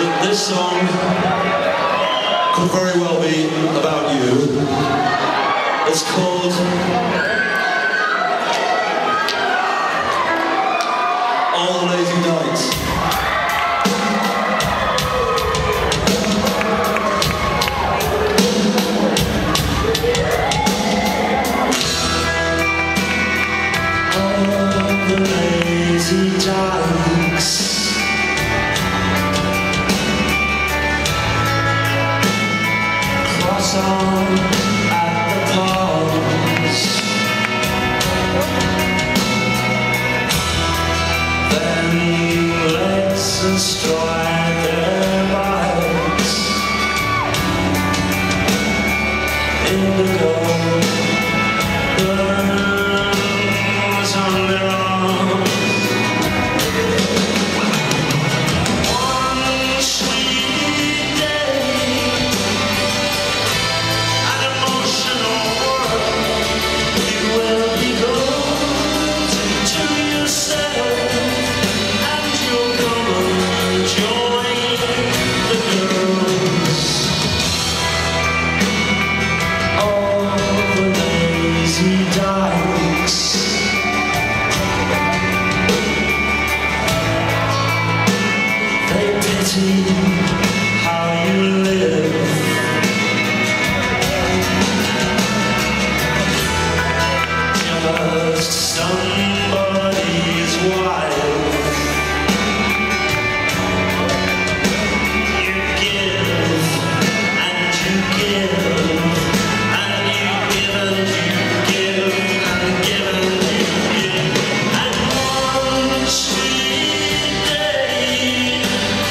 This song could very well be about you. It's called All the Lazy Nights. All the lazy dykes on at the ponds, then let's stride their bikes indigo burns on their arms. One sweet day, how you live. Just somebody's wife. You give and you give and you give and you give and give and you give, and one sweet day,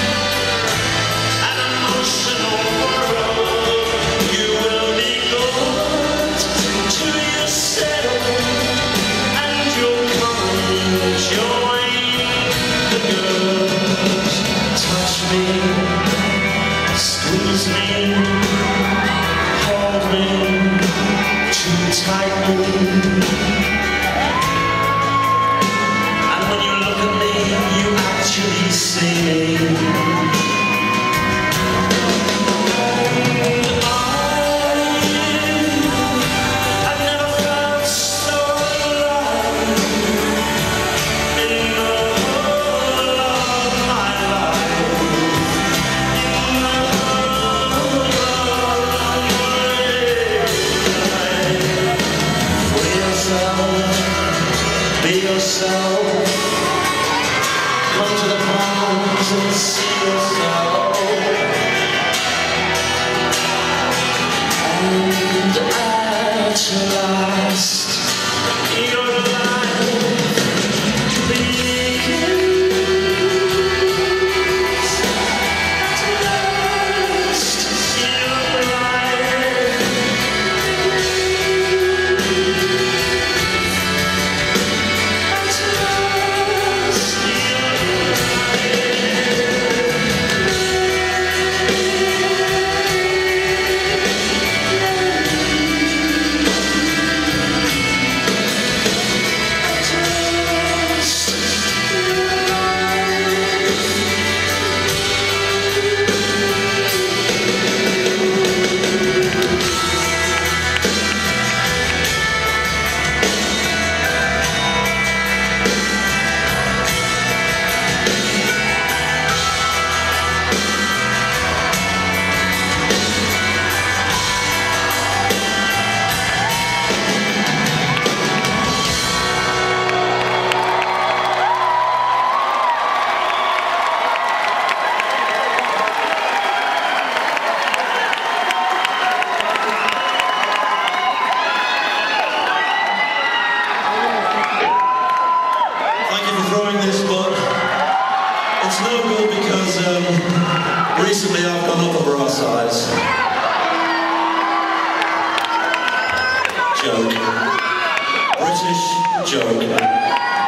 you will be good to yourself, and you'll come and join the girls. Touch me, squeeze me, hold me too tightly, and when you look at me, you actually see me. Be yourself, come to the ponds and see yourself, and at last your life begins. At last your life. It's no good because recently I've gone up a bra size. Joke. British joke.